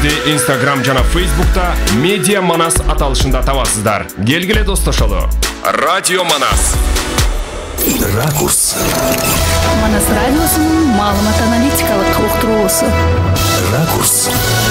Бизди Instagram жана Facebook'ta Media Manas аталышында табасыздар. Келгиле достошолу. Радио Манас. Ракурс. Манас радиосунун маалымат аналитикалык уктуруусу. Ракурс.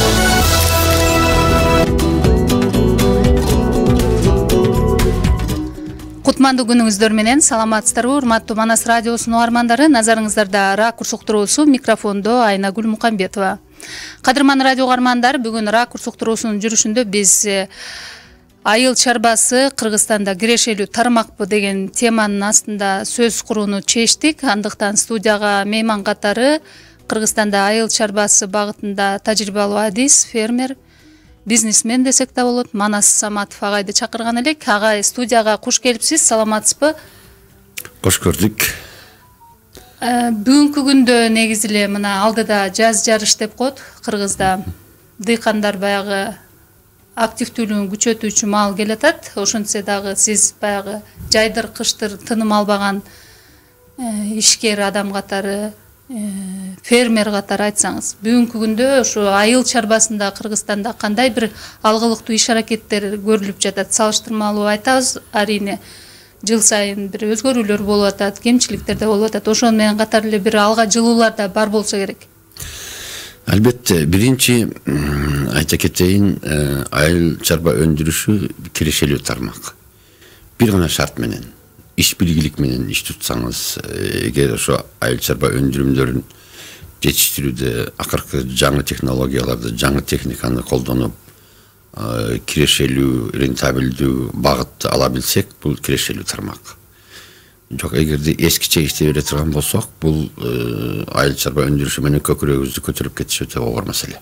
Кутмандуу күнүңүздөр менен саламатсыздарбы, урматтуу Манас радиосунун угармандары. Назарыңыздарда Ракурс уктуруусу, микрофондо Айнагүл Мукамбетова. Кадырман радио угармандар, бүгүн Ракурс уктуруусунун жүрүшүндө биз айыл чарбасы Кыргызстанда кирешелүү тармакпы деген теманын астында сөз курууну чечтик. Андыктан студияга мейман катары Кыргызстанда айыл чарбасы багытында тажрыйбалуу адис, фермер, бизнесмен десек да болот, Манас Саматов агайды чакырган элек. Агай, студияга куш келипсиз, саламатсызбы? Кош көрдүк. Бүгүнкү күндө негизи эле мына алдыда жаз жарыш деп коет Кыргызда. Дыйкандар баягы активдүүлүгүн күчөтүүчү маал келатат. Ошентсе дагы сиз баягы жайдыр кыштыр тыным албаган ишкер адам катары, фермер катары айтсаңыз, бүгүнкү күндө ушу айыл чарбасында Кыргызстанда кандай бир алгылыктуу иш аракеттер көрүлүп жатат? Салыштырмалуу айтабыз, арине жыл сайын бир өзгөрүүлөр болуп атат, кемчиликтер да болуп атат. Ошону менен катар эле бир алга жылуулар да бар болсо керек. Албетте, биринчи айта кетейин, айыл чарба өндүрүшү кирешелүү тармак. Бир гана шарт менен, иш билгилик менен иш тутсаңыз, эгер ошо айыл чарба өндүрүмдөрүн жетиштирүүдө акыркы жаңы технологияларды, жаңы техниканы колдонуп, кирешелүү, рентабелдүү багытты ала билсек, бул кирешелүү тармак. Жок, эгерде эскиче иштей бере турган болсок, бул айыл чарба өндүрүшү менен көкүрөгүбүздү көтөрүп кетиш өтө оор маселе.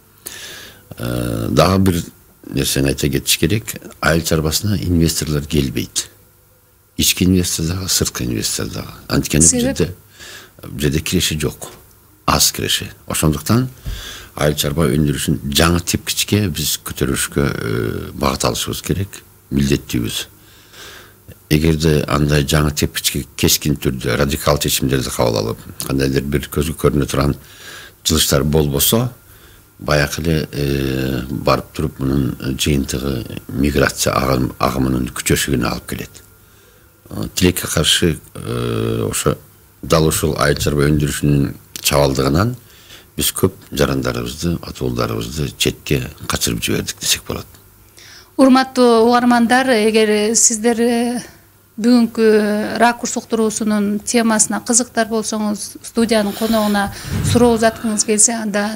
Дагы бир нерсени айта кетиш керек, айыл чарбасына инвесторлор келбейт. Ички инвестор дагы, сырткы инвестор дагы. Анткени бизде киреше жок, аз киреше. Ошондуктан айыл чарба өндүрүшүн жаңы тепкичке биз көтөрүшкө багыт алышыбыз керек, милдеттүүбүз. Эгерде андай жаңы тепкичке кескин түрдө радикал чечимдерди кабыл алып, кандайдыр бир көзгө көрүнө турган жылыштар болбосо, баягы эле барып туруп мунун жыйынтыгы миграция агымынын күчөшүгүнө алып келет. Тилекке каршы ошо дал ушул айыл чарба өндүрүшүнүн чабалдыгынан биз көп жарандарыбызды, атуулдарыбызды четке качырып жибердик десек болот. Урматтуу угармандар, эгер сиздер бүгүнкү Ракурс уктуруусунун темасына кызыктар болсоңуз, студиянын коногуна суроо узаткыңыз келсе, анда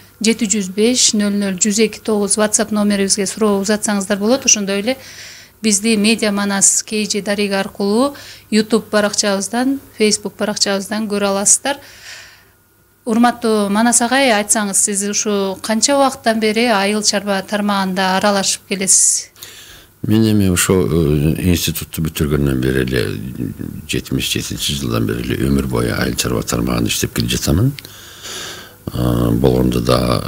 0705-00-102-9 WhatsApp номерибизге суроо узатсаңыздар болот. Ошондой эле бизди Media Manas KG дареги аркылуу YouTube баракчабыздан, Facebook баракчабыздан көрө аласыздар. Урматтуу Манас агай, айтсаңыз, сиз ушу канча убакыттан бери айыл чарба тармагында аралашып келесиз? Мен эми ошо институтту бүтүргөндөн бери эле 77-жылдан бери эле өмүр бою айыл чарба тармагында иштеп келе жатамын. Болгондо да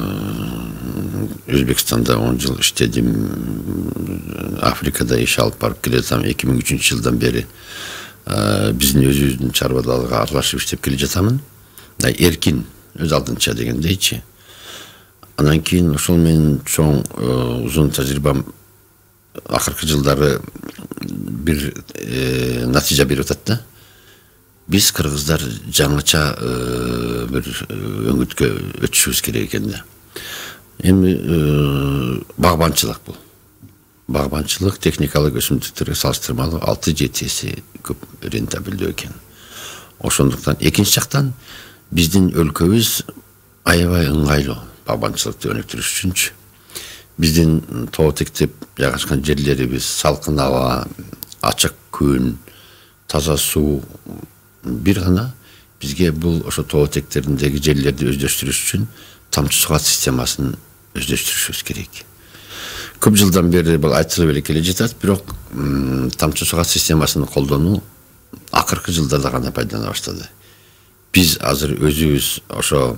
Өзбекстанда 10 жыл иштедим, Африкада иш алып барып келе жатам. 2003-жылдан бери биздин өзүбүздүн чарбадалга аралашып иштеп келе жатамын. Эркин, өз алдынча дегендейчи. Анан кийин ошол менен чоң узун тажрыйбам акыркы жылдары бир натыйжа берип атат да. Биз кыргыздар жаңыча бир өңүткө өтүшүбүз керек экен да. Эми багбанчылык бул. Багбанчылык техникалык өсүмдүктөргө салыштырмалуу 6-7 эсе көп рентабелдүү экен. Ошондуктан экинчи жактан биздин өлкөбүз аябай ыңгайлуу багбанчылыкты өнүктүрүш үчүнчү. Биздин тоо тектеп жайгашкан жерлерибиз, салкын аба, ачык күн, таза суу. Бир гана бизге бул ошо тоо тектериндеги жерлерди өздөштүрүш үчүн тамчы сугат системасын өздөштүрүшүбүз керек. Көп жылдан бери бул айтылып эле келе жатат, бирок тамчы сугат системасын колдонуу акыркы жылдарда гана пайдалана баштады. Биз азыр өзүбүз ошо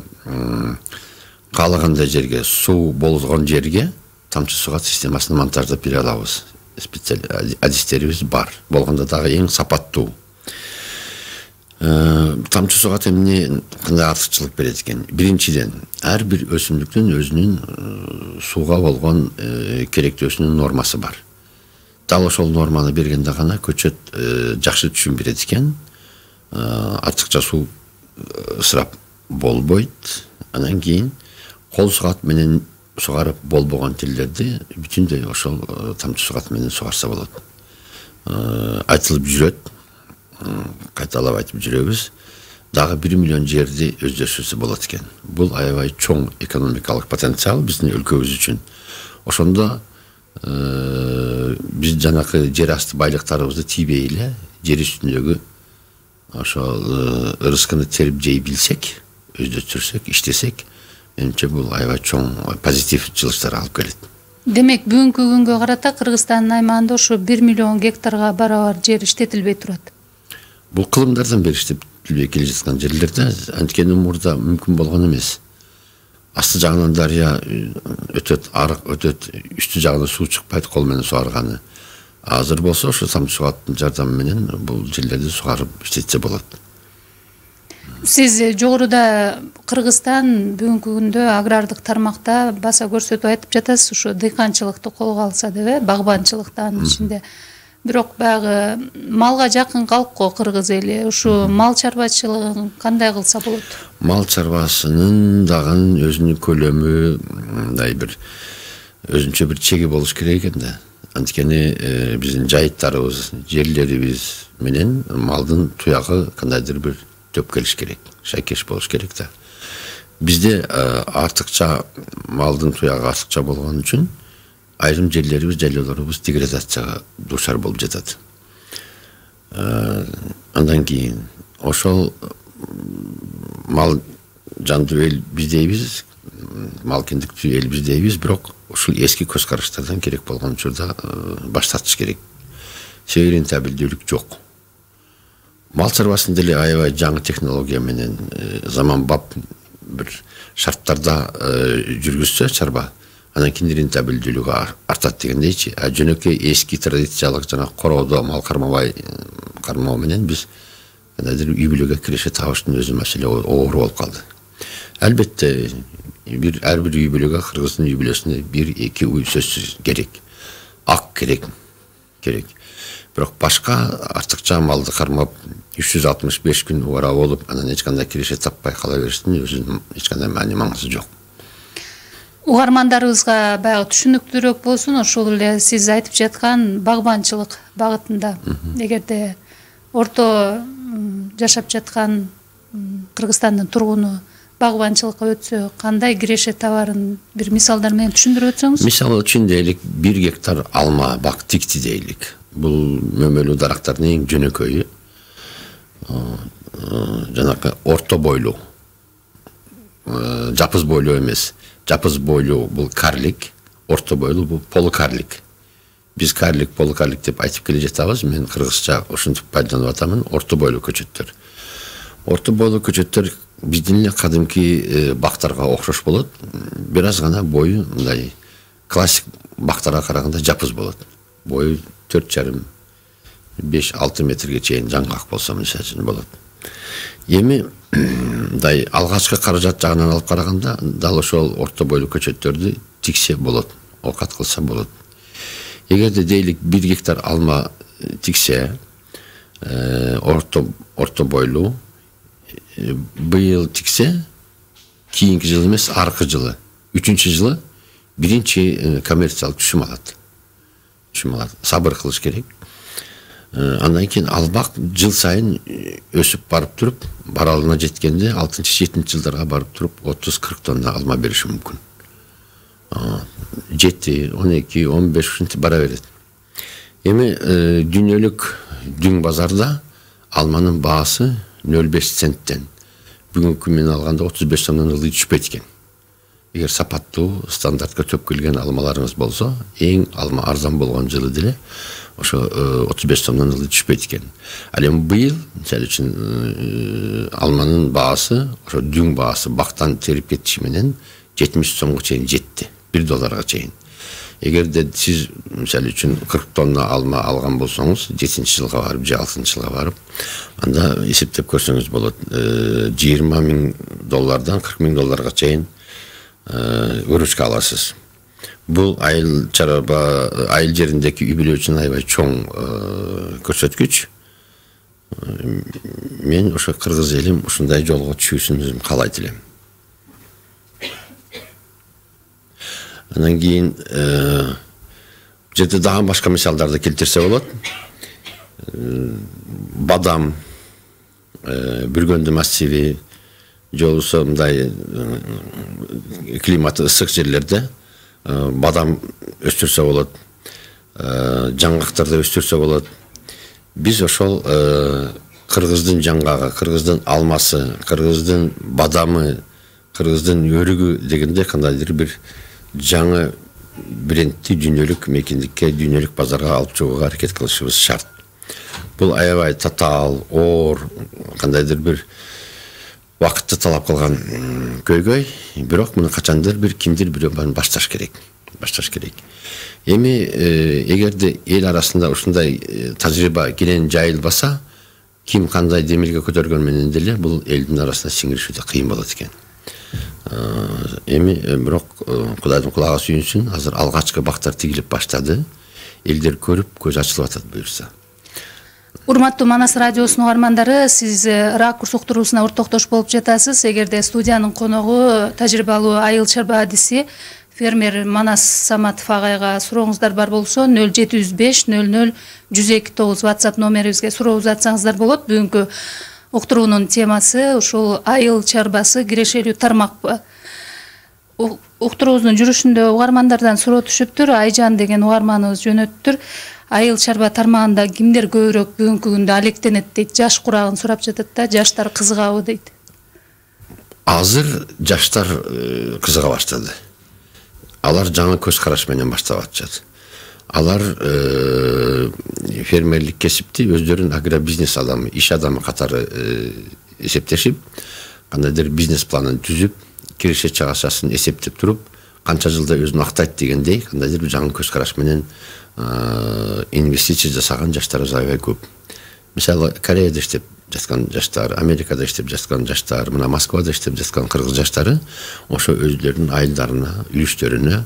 каалагандай жерге, суу болгон жерге тамчы сугат системасын монтаждап бере алабыз. Специалист адистерибиз бар. Болгондо дагы эң сапаттуу. Тамчы суга эмне кандай артыкчылык берет экен? Биринчиден, ар бир өсүмдүктүн өзүнүн сууга болгон керектөөсүнүн нормасы бар. Дал ошол норманы бергенде гана көчөт жакшы түшүм берет экен. Артыкча суу ысырап болбойт. Анан кийин кол сугат менен сугарып болбогон жерлерди бүтүндөй ошол тамчы сугат менен сугарса болот. Айтылып жүрөт. Кайталап айтып жүрөбүз. Дагы 1 миллион жерди өздөрсүзү болот экен. Бул аябай чоң экономикалык потенциал биздин өлкөбүз үчүн. Ошондо биз жанакы жер асты байлыктарыбызды тийбей эле жер үстүндөгү ошол рызкыны терип жей билсек, өздөштүрсөк, иштесек, менимче бул аябай чоң позитив жылыштар алып келет. Демек, бүгүнкү күнгө карата Кыргызстандын аймагында ошо 1 миллион гектарга барабар жер иштетилбей турат. Бул кылымдардан бери иштетилбей келе жаткан жерлерде, анткени мурда мүмкүн болгон эмес. Асты жагынан дарыя өтөт, арык өтөт, үстү жагынан суу чыкпайт кол менен сугарганы. Азыр болсо ошо тамчы сугаттын жардамы менен бул жерлерди сугарып иштетсе болот. Сиз жогоруда Кыргызстан бүгүнкү күндө агрардык тармакта баса көрсөтүп айтып жатасыз, ушу дыйканчылыкты колго алса деп, багбанчылыктын ичинде. Бирок баягы малга жакын калып го кыргыз эли. Ушу мал чарбачылыгын кандай кылса болот? Мал чарбасынын дагы өзүнүн көлөмү, мындай бир өзүнчө бир чеги болуш керек экен да. Анткени биздин жайыттарыбыз, жерлерибиз менен малдын туягы кандайдыр бир төп келиш керек, шайкеш болуш керек да. Бизде артыкча малдын туягы артыкча болгон үчүн айрым жерлерибиз, жайлоолорубуз деградацияга дуушар болуп жатат. Андан кийин ошол мал жандуу эл биз дейбиз, мал кендиктүү эл биз дейбиз, бирок ушул эски көз караштардан керек болгон учурда баш тартыш керек. Себеби рентабелдүүлүк жок. Мал чарбасында деле аябай жаңы технология менен заманбап бир шарттарда жүргүзсө чарба, анан кийин рентабелдүүлүгү артат дегендейчи. Жөнөкөй эски традициялык жана короодо мал кармоо менен биз кандайдыр үй бүлөгө киреше табыштын өзү маселе оор болуп калды. Албетте ар бир үй бүлөгө, кыргыздын үй бүлөсүнө 1-2 уй сөзсүз керек. Ак керек. Бирок башка артыкча малды кармап 365 күн убара болуп, анан эч кандай киреше таппай кала бериштин өзүнүн эч кандай маңызы жок. Угармандарыбызга баягы түшүнүктүүрөөк болсун, ошол эле сиз айтып жаткан багбанчылык багытында. Эгерде орто жашап жаткан Кыргызстандын тургуну багбанчылыкка өтсө, кандай киреше табарын бир мисалдар менен түшүндүрүп өтсөңүз? Мисалы үчүн дейлик 1 гектар алма бак тикти дейлик. Бул мөмөлүү дарактардын эң жөнөкөйү. Жанакы орто бойлуу. Жапыз бойлуу эмес. Жапыз бойлуу бул карлик, орто бойлуу бул полукарлик. Биз карлик, полукарлик деп айтып келе жатабыз. Мен кыргызча ушинтип пайдаланып атамын. Орто бойлуу көчөттөр. Орто бойлуу көчөттөр биздин эле кадимки бактарга окшош болот. Бир аз гана бою мындай классик бактарга караганда жапыз болот. Бою 4,5-5-6 метрге чейин жаңгак болсо мисалы болот. Эми мындай алгачкы каражат жагынан алып караганда дал ошол орто бойлуу көчөттөрдү тиксе болот, окат кылса болот. Эгерде дейлик 1 гектар алма тиксе, орто бойлуу быйыл тиксе, кийинки жыл эмес, аркы жылы, 3-чү жылы биринчи коммерциялык түшүм алат. Сабыр кылыш керек. Андан кийин албак жыл сайын өсүп барып туруп, баралына жеткенде 6-7 жылдарга барып туруп 30-40 тонна алма бериши мүмкүн. 7, 12, 15 ушинтип бара берет. Эми дүйнөлүк дүң базарда алманын баасы 0,5 центтен бүгүнкү менен алганда 35 сомдон ылдый түшпөйт экен. Эгер сапаттуу, стандартка төп келген алмаларыңыз болсо, эң алма арзан болгон жылы деле ошо 35 сомдон ылдый түшпөйт экен. Ал эми быйыл, мисалы үчүн, алманын баасы, ошо дүң баасы бактан терип кетиши менен 70 сомго чейин жетти, $1 чейин. Эгерде сиз мисалы үчүн 40 тонна алма алган болсоңуз, 7-жылга барып, же 6-жылга барып, анда эсептеп көрсөңүз болот. $20,000 $40,000 чейин выручка аласыз. Бул айыл чарба, айыл жериндеки үй бүлө үчүн аябай чоң көрсөткүч. Мен ошо кыргыз элим ушундай жолго түшүүсүн каалайт элем. Анан кийин жерде дагы башка мисалдарды келтирсе болот. Бадам, Бүргөндү массиви, жолусу мындай климаты ысык жерлерде бадам өстүрсө болот, жаңгактарды өстүрсө болот. Биз ошол кыргыздын жаңгагы, кыргыздын алмасы, кыргыздын бадамы, кыргыздын өрүгү дегенде кандайдыр бир жаңы брендти дүйнөлүк мекендикке, дүйнөлүк базарга алып чыгууга аракет кылышыбыз шарт. Бул аябай татаал, оор, кандайдыр бир вакытты талап кылган көйгөй, бирок муну качандыр бир кимдир бирөө башташ керек. Эми эгерде эл арасында ушундай тажрыйба кенен жайылбаса, ким кандай демилге көтөргөн менен деле бул элдин арасында сиңиришүүдө кыйын болот экен. Эми бирок Кудайдын кулагы сүйүнсүн, азыр алгачкы бактар тигилип баштады. Элдер көрүп, көз ачылып атат буюрса. Урматтуу Манас радиосунун угармандары, сиз ракурс уктуруусуна ортоктош болуп жатасыз. Эгерде студиянын коногу тажрыйбалуу айыл чарба адиси фермер Манас Саматов агайга сурооңуздар бар болсо 0705 00 102 WhatsApp номерибизге суроо узатсаңыздар болот. Бүгүнкү уктуруунун темасы ушул айыл чарбасы кирешелүү тармак. Уктуруубуздун жүрүшүндө угармандардан суроо түшүптүр. Айжан деген угарманыбыз жөнөттүр. Айыл чарба тармагында кимдер көбүрөөк бүгүнкү күндө алектенет дейт. Жаш курагын сурап жатат да, жаштар кызыгабы дейт. Азыр жаштар кызыга баштады. Алар жаңы көз караш менен баштап атышат. Алар фермерлик кесипти өздөрүн агробизнес адамы, иш адамы катары эсептешип, кандайдыр бизнес планын түзүп, киреше чыгашасын эсептеп туруп, канча жылда өзүн актайт дегендей, кандайдыр бир жаңы көз караш менен инвестиция жасаган жаштар аябай көп. Мисалы, Кореяда иштеп жаткан жаштар, Америкада иштеп жаткан жаштар, мына Москвада иштеп жаткан кыргыз жаштары ошо өздөрүнүн айылдарына, үлүштөрүнө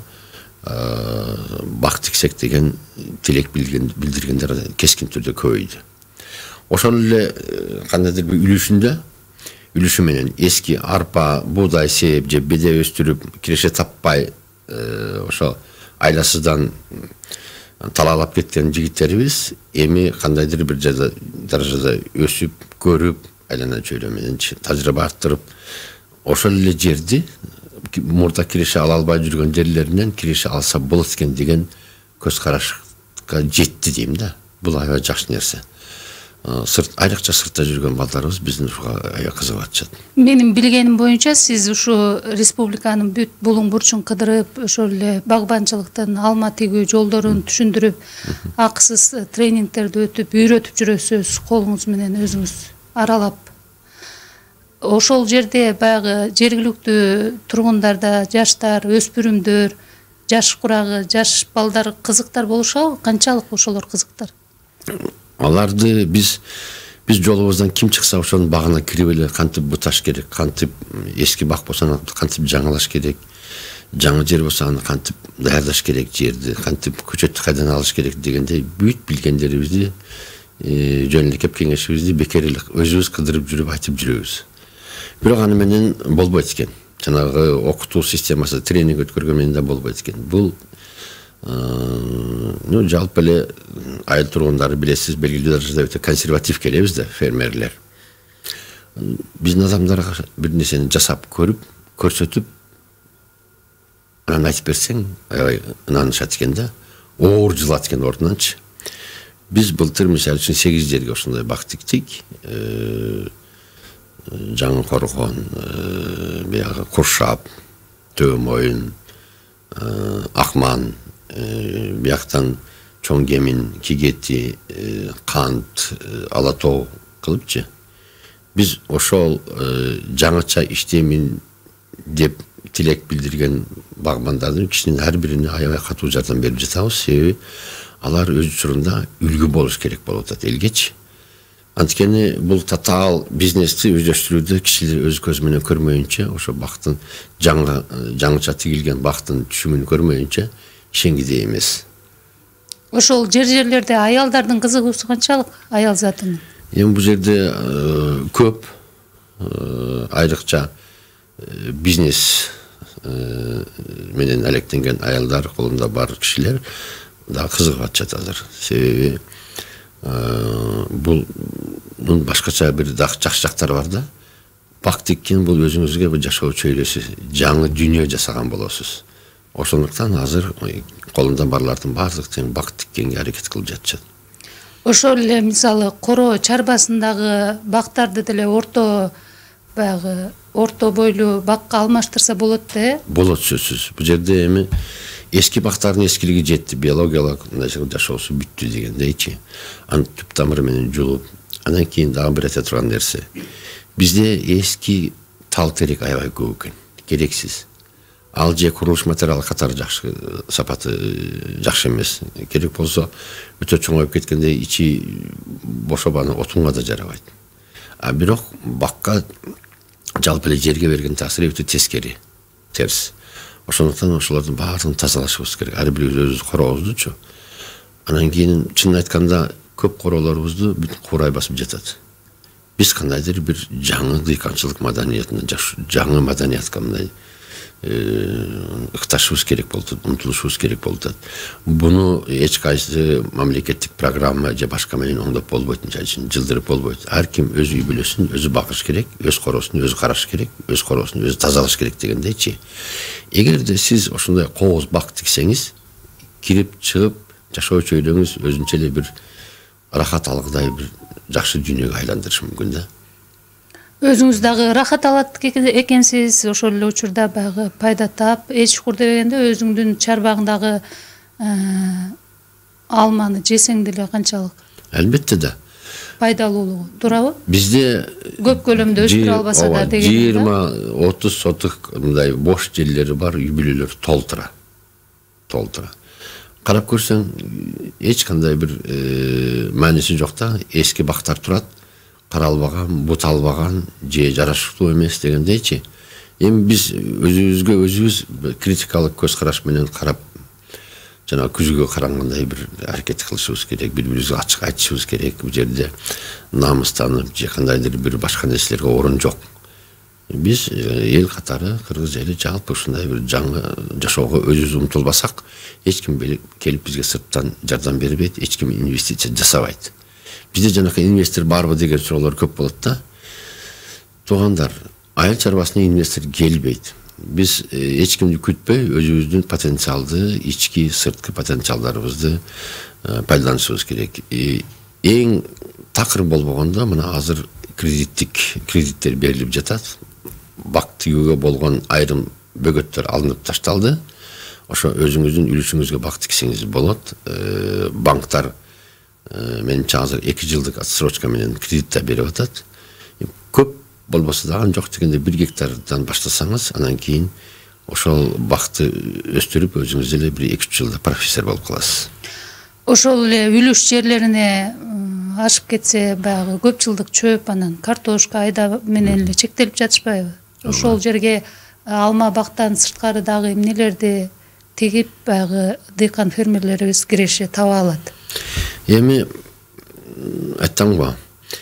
бак тиксек деген тилек билдиргендер кескин түрдө көбөйдү. Ошол эле кандайдыр бир үлүшү менен эски арпа, буудай сээп же беде өстүрүп, киреше таппай ошо айласыздан талаалап кеткен жигиттерибиз эми кандайдыр бир даражада өсүп, көрүп, айлана чөйрө менен тажрыйба арттырып, ошол эле жерди мурда киреше ала албай жүргөн жерлеринен киреше алса болот экен деген көз карашка жетти дейм да. Бул аябай жакшы нерсе. Айрыкча сыртта жүргөн балдарыбыз биздин ушуга аябай кызыгып атышат. Менин билгеним боюнча сиз ушу республиканын бүт булуң бурчун кыдырып, ошол эле багбанчылыктын алма тигүү жолдорун түшүндүрүп, акысыз тренингтерди өтүп, үйрөтүп жүрөсүз, колуңуз менен өзүңүз аралап. Ошол жерде баягы жергиликтүү тургундарда жаштар, өспүрүмдөр, жаш курагы, жаш балдар кызыктар болушабы? Канчалык ошолор кызыктар? Аларды биз жолубуздан ким чыкса ошонун багына кирип эле кантип буташ керек, кантип эски бак болсо кантип жаңылаш керек, жаңы жер болсо аны кантип даярдаш керек, жерди кантип көчөттү кайдан алыш керек дегендей бүт билгендерибизди, жөн эле кеп кеңешибизди бекер эле өзүбүз кыдырып жүрүп айтып жүрөбүз. Бирок аны менен болбойт экен. Жанагы окутуу системасы, тренинг өткөргөн менен да болбойт экен. Бул жалпы эле айыл тургундары билесиз, белгилүү даражада өтө консерватив келебиз да, фермерлер. Биздин адамдарга бир нерсени жасап көрүп, көрсөтүп, анан айтып берсең, аябай ынанышат экен да. Оор жылат экен ордунанчы. Биз былтыр мисалы үчүн 8 жерге ошондой бак тиктик. Жаңы Коргон, биягы Куршап, Төө Моюн, Акман, бияктан Чоң Кемин, Кигети, Кант, Ала Тоо кылыпчы. Биз ошол жаңыча иштеймин деп тилек билдирген багбандардын кишинин ар бирине аябай катуу жардам берип жатабыз. Себеби алар өз учурунда үлгү болуш керек болуп атат элгечи. Анткени бул татаал бизнести өздөштүрүүдө кишилер өз көзү менен көрмөйүнчө, ошо бактын жаңыча тигилген бактын түшүмүн көрмөйүнчө ишенгидей эмес. Ошол жерлерде аялдардын кызыгуусу канчалык аял затынын? Эми бул жерде көп айрыкча бизнес менен алектенген аялдар, колунда бар кишилер да кызыгып атышат азыр. Себеби бунун башкача бир жакшы жактары бар да. Бак тиккен бул өзүңүзгө бир жашоо чөйрөсү, жаңы дүйнө жасаган болосуз. Ошондуктан азыр колунда барлардын баардыгы тең бак тиккенге аракет кылып жатышат. Ошол эле мисалы Коро чарбасындагы бактарды деле орто бойлуу бакка алмаштырса болот да? Болот сөзсүз. Бул жерде эми эски бактардын эскилиги жетти, биологиялык жашоосу бүттү дегендейчи. Аны түп тамыры менен жулуп, андан кийин дагы бир айта турган нерсе. Бизде эски тал терек аябай көп экен, керексиз. Ал же курулуш материалы катары жакшы, сапаты жакшы эмес. Керек болсо өтө чоңоюп кеткенде ичи бошобаны отунга да жарабайт. А бирок бакка жалпы эле жерге берген таасири өтө тескери, терс. Ошондуктан ошолордун баардыгын тазалашыбыз керек. Ар бирибиз өз коробуздучу. Анан кийин чынын айтканда көп королорубузду бүт курай басып жатат. Биз кандайдыр бир жаңы дыйканчылык маданиятына, жаңы маданиятка мындай ыкташыбыз керек болду, умтулушубуз керек болду. Буну эч кайсы мамлекеттик программа же башка менен оңдоп болбойт, жылдырып болбойт. Ар ким өз үй бүлөсүн өзү багыш керек, өз коросун өзү караш керек, өз коросун өзү тазалаш керек дегендейчи. Эгерде сиз ошондой кооз бак тиксеңиз, кирип чыгып жашоо чөйрөңүз өзүнчө эле бир рахат алгыдай бир жакшы дүйнөгө айландырышы мүмкүн да. Өзүңүз дагы рахат алат экенсиз, ошол эле учурда баягы пайда таап, эч чукур дегенде өзүңдүн чарбагыңдагы алманы жесең деле канчалык? Албетте да. Пайдалуулугу, туурабы? Бизде көп көлөмдө өстүрө албаса да деген. 20-30 сотук мындай бош жерлери бар, үй бүлөлөр толтура. Карап көрсөң, эч кандай бир мааниси жок да, эски бактар турат. Каралбаган, буталбаган, же жарашыктуу эмес дегендейчи. Эми биз өзүбүз критикалык көз караш менен карап, жана күзгө карангандай бир аракет кылышыбыз керек, бири-бирибизге ачык айтышыбыз керек. Бул жерде намыстанып, же кандайдыр бир башка нерселерге орун жок. Биз эл катары, кыргыз эли жалпы ушундай бир жаңы жашоого өзүбүз умтулбасак, эч ким келип бизге сырттан жардам бербейт, эч ким инвестиция жасабайт. Бизде жанакы инвестор барбы деген суроолор көп болот да. Туугандар, айыл чарбасына инвестор келбейт. Биз эч кимди күтпөй өзүбүздүн потенциалды, ички, сырткы потенциалдарыбызды пайдаланышыбыз керек. Эң такыр болбогондо мына азыр кредиттер берилип жатат. Бак тигүүгө болгон айрым бөгөттөр алынып ташталды. Ошо өзүңүздүн үлүшүңүзгө бак тиксеңиз болот. Банктар менимче азыр 2 жылдык отсрочка менен кредиттер берип атат. Көп болбосо дагы жок дегенде 1 гектардан баштасаңыз, анан кийин ошол бакты өстүрүп өзүңүз эле 1-2 жылда профессор болуп каласыз. Ошол эле үлүш жерлерине ашып кетсе, баягы көп жылдык чөп, анан картошка айда менен эле чектелип жатышпайбы? Ошол жерге алма бактан сырткары дагы эмнелерди тегип, баягы дыйкан фермерлерибиз киреше таба алат? Эми айттымбы,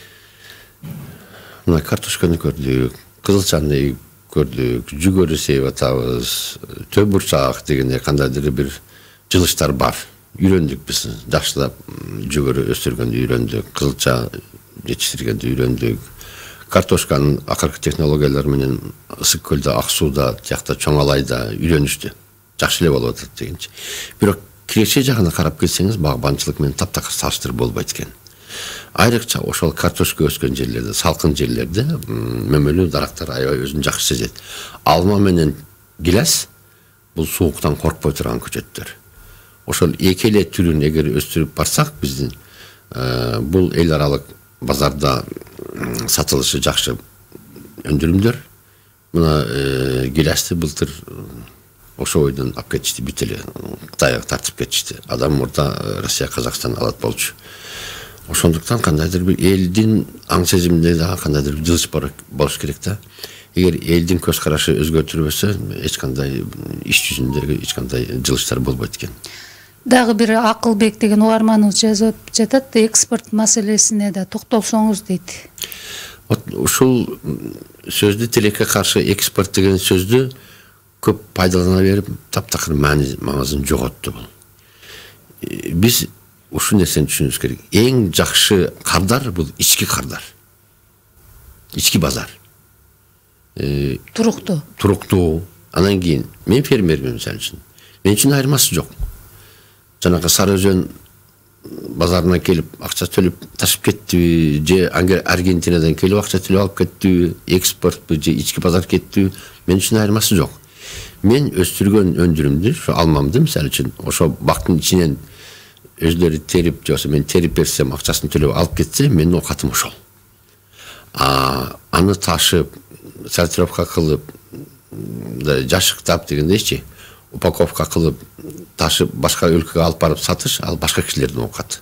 мына картошканы көрдүк, кызылчаны көрдүк, жүгөрү сеип атабыз, төп бурчак дегенде кандайдыр бир жылыштар бар. Үйрөндүк биз, жакшылап жүгөрү өстүргөндү үйрөндүк, кызылча жетиштиргенди үйрөндүк. Картошканын акыркы технологиялар менен ысык көлдө, ак сууда, тиякта чоңалайда үйрөнүштү. Жакшы эле болуп атат дегенчи. Бирок киреше жагына карап келсеңиз, багбанчылык менен таптакыр салыштырып болбойт экен. Айрыкча ошол картошка өскөн жерлерде, салкын жерлерде мөмөлүү дарактар аябай өзүн жакшы сезет. Алма менен гилас бул сууктан коркпой турган көчөттөр. Ошол эки эле түрүн эгер өстүрүп барсак, биздин бул эл аралык базарда сатылышы жакшы өндүрүмдөр. мына гилясты былтыр ошо ойдон алып кетишти, бүт эле Кытайга тартып кетишти. Адам мурда Россия, Казакстан алат болчу. Ошондуктан кандайдыр бир элдин аң сезиминде дагы кандайдыр бир жылыш болуш керек да. Эгер элдин көз карашы өзгөртүлбөсө, эч кандай иш жүзүндөгү эч кандай жылыштар болбойт экен. Дагы бир Акылбек деген угарманыбыз жазып жатат, экспорт маселесине да токтолсоңуз дейт. Ушул сөздү тилекке каршы экспорт деген сөздү көп пайдалана берип, таптакыр маңызын жоготту бул. Биз ушул нерсени түшүнүбүз керек. Эң жакшы кардар бул ички кардар. Ички базар. Туруктуу. Анан кийин мен фермермин мисалы үчүн. Мен үчүн айырмасы жок. Жанагы Сары Өзөн базарына келип акча төлөп ташып кеттиби, же Аргентинадан келип акча төлөп алып кеттиби, экспортпу же ички базар кеттиби, мен үчүн айырмасы жок. Мен өстүргөн өндүрүмдү, ошо алмамды мисалы үчүн, ошо бактын ичинен өздөрү терип, же мен терип берсем, акчасын төлөп алып кетсе, менин оокатым ошол. Аны ташып, сортировка кылып, жашыктап дегендейчи, упаковка кылып, ташып башка өлкөгө алып барып сатыш, ал башка кишилердин оокаты.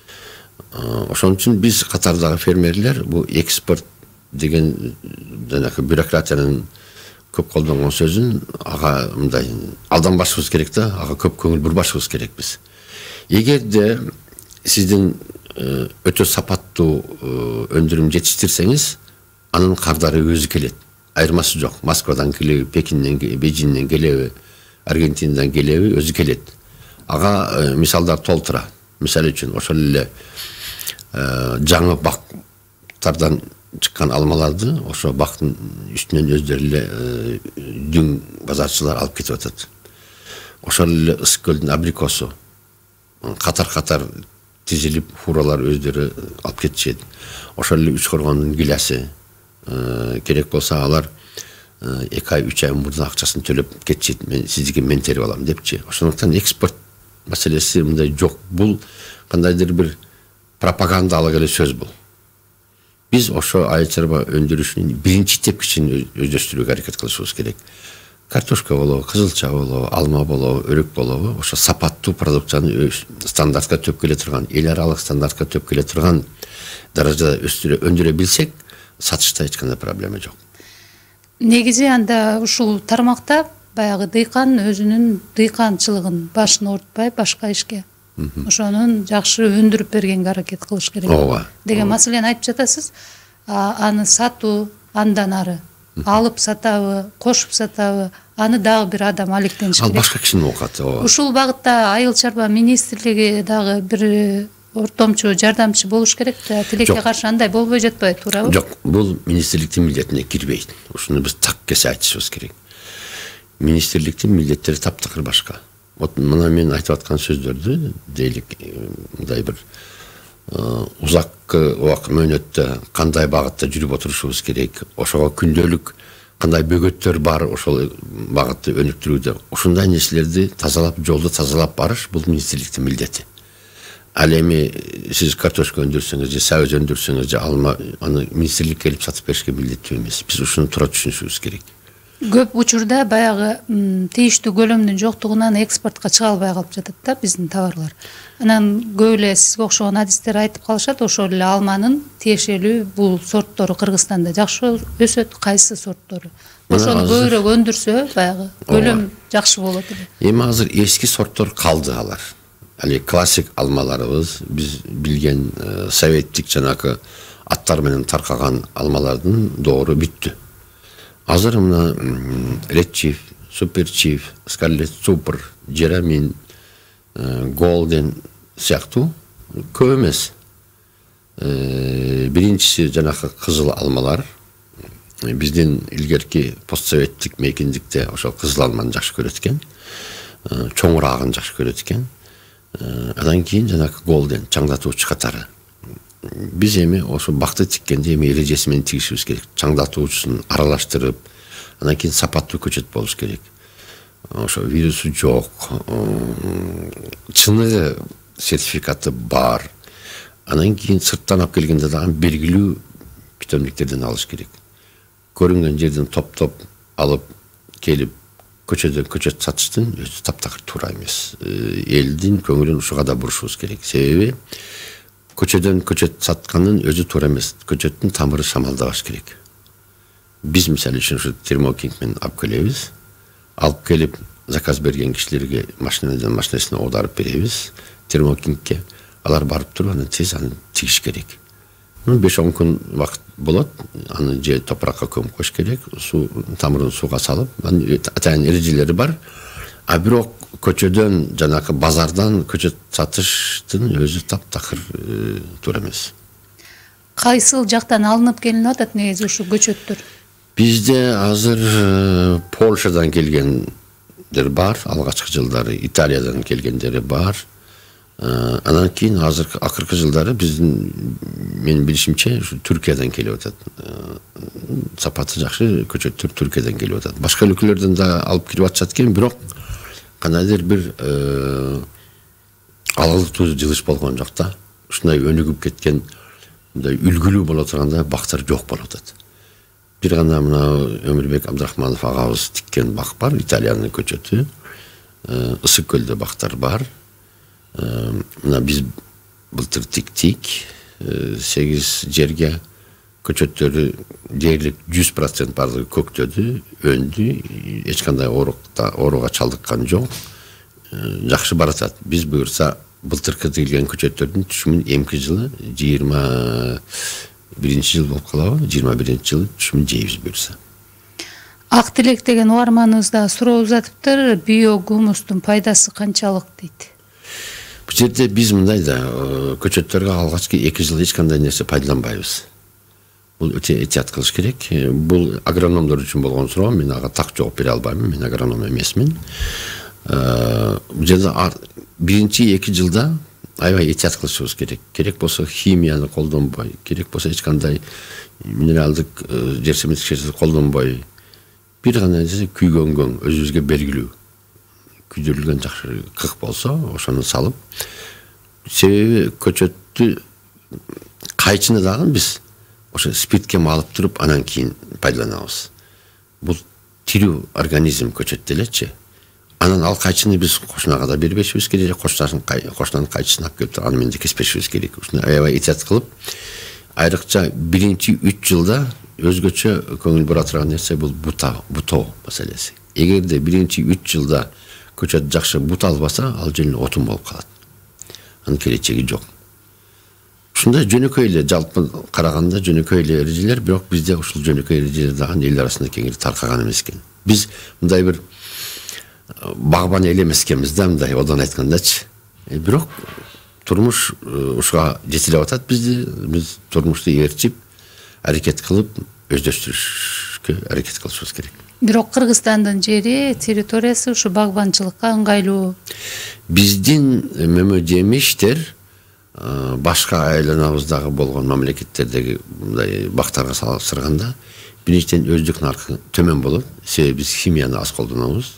Ошон үчүн биз катардагы фермерлер бул экспорт деген жанагы бюрократиянын көп колдонгон сөзүн ага мындай алданбашыбыз керек да, ага көп көңүл бурбашыбыз керек биз. Эгерде сиздин өтө сапаттуу өндүрүм жетиштирсеңиз, анын кардары өзү келет. Айырмасы жок. Москвадан келеби, Пекинден, Бейжиңден келеби, Аргентинадан келеби, өзү келет. Ага мисалдар толтура. Мисалы үчүн ошол эле жаңы бактардан чыккан алмаларды ошо бактын үстүнөн өздөрү эле дүң базарчылар алып кетип атат. Ошол эле Ысык көлдүн абрикосу катар-катар тизилип, фуралар өздөрү алып кетишет. Ошол эле Үч Коргондун гилясы керек болсо алар 2 ай 3 ай мурда акчасын төлөп кетишет. Мен сиздики мен терип алам депчи. Ошондуктан экспорт маселеси мындай жок. Бул кандайдыр бир пропагандалык эле сөз бул. Биз ошо айыл чарба өндүрүшүнүн биринчи тепкичин өздөштүрүүгө аракет кылышыбыз керек. Картошка болобу, кызылча болобу, алма болобу, өрүк болобу, ошо сапаттуу продукцияны стандартка төп келе турган, эл аралык стандартка төп келе турган даражада өндүрө билсек, сатышта эч кандай проблема жок. Негизи анда ушул тармакта баягы дыйкан өзүнүн дыйканчылыгын башын ортпай башка ишке ошонун жакшы өндүрүп бергенге аракет кылыш керек деген маселени айтып жатасыз. Аны сатуу, андан ары алып сатабы, кошуп сатабы, аны дагы бир адам алектениш керек. Ал башка кишинин оокаты. Ушул багытта айыл чарба министрлиги дагы бир ортомчу, жардамчы болуш керек да. Тилекке каршы андай болбой жатпайбы, туурабы? Жок, бул министрликтин милдетине кирбейт. Ушуну биз так кесе айтышыбыз керек. Министрликтин милдеттери таптакыр башка. Вот мына мен айтып аткан сөздөрдү дейлик мындай бир узак убак мөөнөттө кандай багытта жүрүп отурушубуз керек, ошого күндөлүк кандай бөгөттөр бар, ошол багытты өнүктүрүүдө ушундай нерселерди тазалап, жолду тазалап барыш бул министрликтин милдети. Ал эми сиз картошка өндүрсөңүз же сабыз өндүрсөңүз же алма, аны министрлик келип сатып беришке милдеттүү эмес. Биз ушуну туура түшүнүшүбүз керек. Көп учурда баягы тийиштүү көлөмдүн жоктугунан экспортко чыга албай калып жатат да биздин товарлар. Анан көп эле сизге окшогон адистер айтып калышат, ошол эле алманын тиешелүү бул сорттору Кыргызстанда жакшы өсөт, кайсы сорттору. Ошону көбүрөөк өндүрсө, баягы көлөм жакшы болот эле. Эми азыр эски сорттор калды алар. Али классик алмаларыбыз, биз билген советтик жанагы аттар менен таркаган алмалардын доору бүттү. Азыр мына Red Chief, Super Chief, Scarlet Super, Jeramine, Golden сыяктуу көп эмес. Биринчиси жанагы кызыл алмалар. Биздин илгерки постсоветтик мейкиндикте ошол кызыл алманы жакшы көрөт экен. Чоңураагын жакшы көрөт экен. Андан кийин жанагы Golden чаңдатуучу катары. Биз эми ошо бакты тиккенде эми эрежеси менен тигишибиз керек. Чаңдатуучусун аралаштырып, андан кийин сапаттуу көчөт болуш керек. Ошо вирусу жок, чыныгы сертификаты бар. Андан кийин сырттан алып келгенде дагы белгилүү питомниктерден алыш керек. көрінген жерден топ алып келіп көчөдөн көчөт сатыштын өзү таптакыр туура эмес. Элдин көңүлүн ушуга да бурушубуз керек. Себеби көчөдөн көчөт саткандын өзү туура эмес. Көчөттүн тамыры шамалдабаш керек. Биз мисалы үчүн ушу термокинг менен алып келебиз. Алып келип заказ берген кишилерге машинасына оодарып беребиз. Термокингке алар барып туруп анан тез аны тигиш керек. 5-10 күн вакыт болот. Аны же топуракка көмүп коюш керек. Суу тамырын сууга салып, атайын эрежелери бар. А бирок көчөдөн жанакы базардан көчөт сатыштын өзү таптакыр туура эмес. Кайсыл жактан алынып келинип атат негизи ушу көчөттөр? Бизде азыр Польшадан келгендер бар, алгачкы жылдары Италиядан келгендери бар. Анан кийин азыркы акыркы жылдары биздин менин билишимче ушу Түркиядан келип атат. Сапаты жакшы көчөттөр Түркиядан келип атат. Башка өлкөлөрдөн да алып кирип атышат экен, бирок кандайдыр бир алалыктуу жылыш болгон жакта ушундай өнүгүп кеткен, мындай үлгүлүү боло турганда бактар жок болуп атат. Бир гана мына Өмүрбек Абдрахманов агабыз тиккен бак бар, Италиянын көчөтү. Ысык көлдө бактар бар. Мына биз былтыр тиктик, 8 жерге көчөттөрү дээрлик 100% бардыгы көктөдү, өндү, эч кандай ооруга чалдыккан жок. Жакшы баратат. Биз буюрса былтыркы тигилген көчөттөрдүн түшүмүн эмки жылы 21-жыл болуп калабы, 21-жылы түшүмүн жейбиз буюрса. Ак Тилек деген угарманыбыз да суроо узатыптыр. Биогумустун пайдасы канчалык дейт? Бул жерде биз мындай да көчөттөргө алгачкы 2 жыл эч кандай нерсе пайдаланбайбыз. Бул өтө этият кылыш керек. Бул агрономдор үчүн болгон суроо, мен ага так жооп бере албайм, мен агроном эмесмин. Бул жерде биринчи 2 жылда аябай этият кылышыбыз керек. Керек болсо химияны колдонбой, керек болсо эч кандай минералдык жерсемиздик колдонбой, бир гана күйгөнгөн өзүбүзгө белгилүү күйдүрүлгөн жакшы кык болсо, ошону салып, себеби көчөттү кайчыны дагы биз ошо спиртке малып туруп анан кийин пайдаланабыз. Бул тирүү организм көчөт делечи. Анан ал кайчыны биз кошунага да бербешибиз керек, кошунанын кайчысын алып келип аны менен кеспешибиз керек. Ушуну аябай этият кылып, айрыкча биринчи 3 жылда өзгөчө көңүл бура турган нерсе бул бутоо маселеси. Эгерде биринчи 3 жылда көчөт жакшы бут албаса, ал жөн отун болуп калат. Анын келечеги жок. Ушундай жөнөкөй эле жалпы караганда жөнөкөй эле эрежелер, бирок бизде ушул жөнөкөй эрежелер дагы эл арасында кеңири таркаган эмес экен. Биз мындай бир багбан эл эмес экенбиз да, мындай одон айткандачы. Бирок турмуш ушуга жетелеп атат бизди. Биз турмушту ээрчип, аракет кылып, өздөштүрүшкө аракет кылышыбыз керек. Бирок Кыргызстандын жери, территориясы ушу багбанчылыкка ыңгайлуу. Биздин мөмө жемиштер башка айланабыздагы болгон мамлекеттердеги мындай бактарга салыштырганда биринчиден өздүк наркы төмөн болот. Себеби биз химияны аз колдонобуз.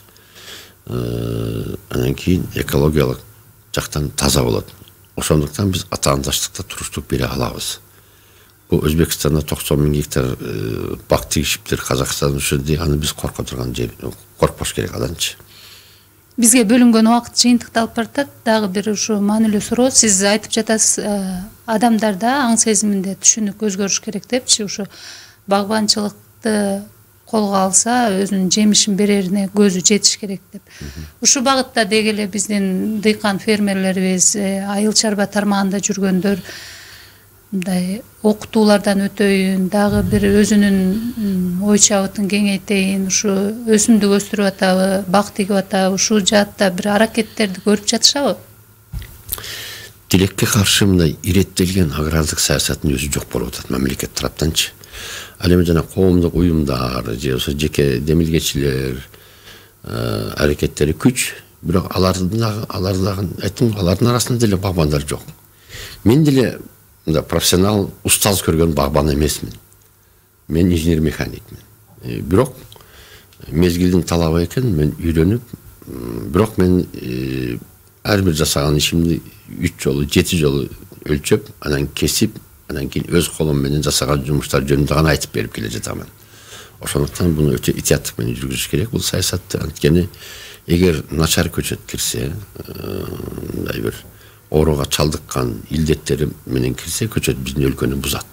Анан кийин экологиялык жактан таза болот. Ошондуктан биз атаандаштыкта туруштук бере алабыз. Бул Өзбекстанда 90 000 гектар бак тигишиптир, Казакстан ушундай, аны биз корко турган жер, коркпош керек аданчы. Бизге бөлүнгөн убакыт жыйынтыкталып баратат. Дагы бир ушу маанилүү суроо. Сиз айтып жатасыз, адамдарда аң сезиминде түшүнүк өзгөрүш керек депчи, ушу багбанчылыкты колго алса, өзүнүн жемишин берерине көзү жетиш керек деп. Ушу багытта деги эле биздин дыйкан фермерлерибиз, айыл чарба тармагында жүргөндөр мындай окутуулардан өтөйүн, дагы бир өзүнүн ой чабытын кеңейтейин, ушу өсүмдүк өстүрүп атабы, бак тигип атабы, ушу жаатта бир аракеттерди көрүп жатышабы? Тилекке каршы мындай иреттелген агрардык саясаттын өзү жок болуп атат мамлекет тараптанчы. Ал эми жана коомдук уюмдар, же ошо жеке демилгечилер аракеттери күч, бирок алардын арасында деле багбандар жок. Мен деле профессионал устаз көргөн багбан эмесмин. Мен инженер-механикмин. Бирок мезгилдин талабы экен, мен үйрөнүп, бирок мен ар бир жасаган ишимди 3 жолу, 7 жолу өлчөп, анан кесип, анан кийин өз колум менен жасаган жумуштар жөнүндө гана айтып берип келе жатамын. Ошондуктан буну өтө итияттык менен жүргүзүш керек бул саясатты. Анткени эгер начар көчөт кирсе, мындай бир ооруга чалдыккан илдеттери менен кирсе, көчөт биздин өлкөнү бузат.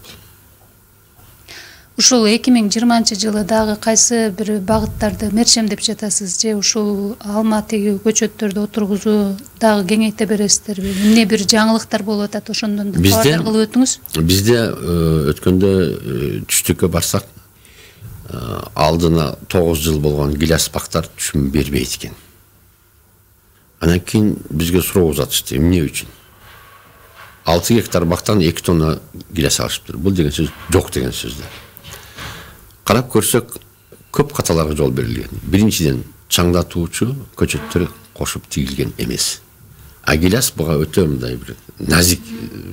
Ушул 2020-жылы дагы кайсы бир багыттарды мерчемдеп жатасыз же ушул алма тиги көчөттөрдү отургузуу дагы кеңейте бересиздерби? Эмне бир жаңылыктар болуп атат, ошондон да кабардар кылып өтүңүз. Бизде өткөндө түштүккө барсак, алдына 9 жыл болгон гиляс бактар түшүм бербейт экен. Анан кийин бизге суроо узатышты, эмне үчүн? 6 гектар бактан 2 тонна гиляс алышыптыр. Бул деген сөз жок деген сөздөр. Карап көрсөк, көп каталарга жол берилген. Биринчиден, чаңдатуучу көчөттөр кошуп тигилген эмес. А гиляс буга өтө мындай бир назик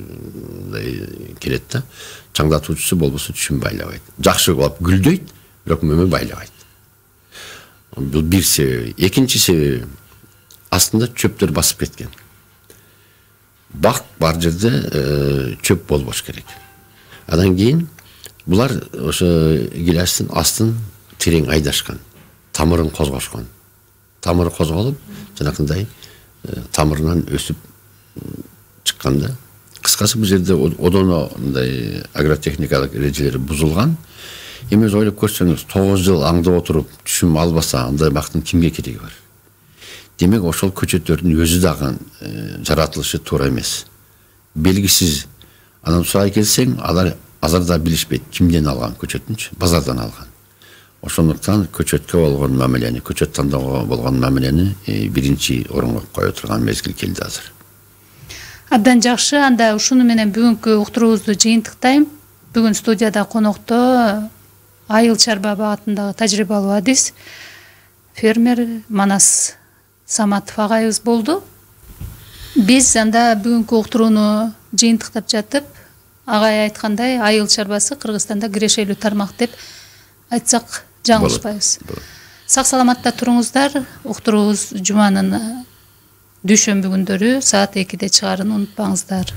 келет да. Чаңдатуучусу болбосо түшүм байлабайт. Жакшы болуп гүлдөйт, бирок мөмө байлабайт. Бул бир себеби. Экинчи себеби, астында чөптөр басып кеткен. Бак бар жерде чөп болбош керек. Андан кийин булар ошо гилястын астын терең айдашкан, тамырын козгошкон. Тамыры козголуп, жанакындай тамырынан өсүп чыкканда, кыскасы бул жерде одоно мындай агротехникалык эрежелери бузулган. Эми ойлоп көрсөңүз, 9 жыл аңда отуруп түшүм албаса, андай бактын кимге кереги бар? Демек, ошол көчөттөрдүн өзү дагы жаратылышы туура эмес. Белгисиз. Анан сурай келсең, алар азырда билишпейт кимден алган көчөтүнчү, базардан алган. Ошондуктан көчөткө болгон мамилени, көчөт тандоого болгон мамилени биринчи орунга кое турган мезгил келди азыр. Абдан жакшы, анда ушуну менен бүгүнкү уктуруубузду жыйынтыктайм. Бүгүн студияда конокто айыл чарба багытындагы тажрыйбалуу адис фермер Манас Саматов агайыбыз болду. Биз анда бүгүнкү уктурууну жыйынтыктап жатып, агай айткандай, айыл чарбасы Кыргызстанда кирешелүү тармак деп айтсак жаңылышпайбыз. Сак саламатта туруңуздар. Уктуруубуз жуманын дүйшөмбү күндөрү саат 2-де чыгарын унутпаңыздар.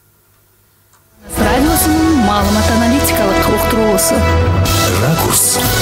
Радиосунун маалымат аналитикалык уктуруусу. Ракурс.